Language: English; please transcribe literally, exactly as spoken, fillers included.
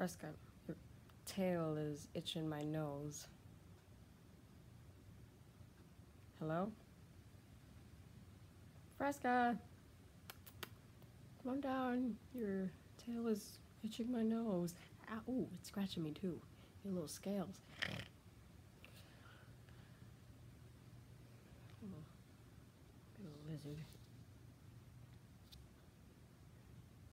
Fresca, your tail is itching my nose. Hello? Fresca! Come on down. Your tail is itching my nose. Ow, ooh, it's scratching me too. Your little scales. Oh, little lizard.